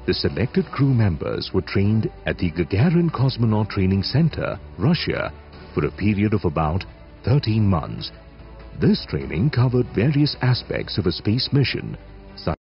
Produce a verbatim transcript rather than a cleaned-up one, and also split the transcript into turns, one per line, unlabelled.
The selected crew members were trained at the Gagarin Cosmonaut Training Center, Russia, for a period of about thirteen months. This training covered various aspects of a space mission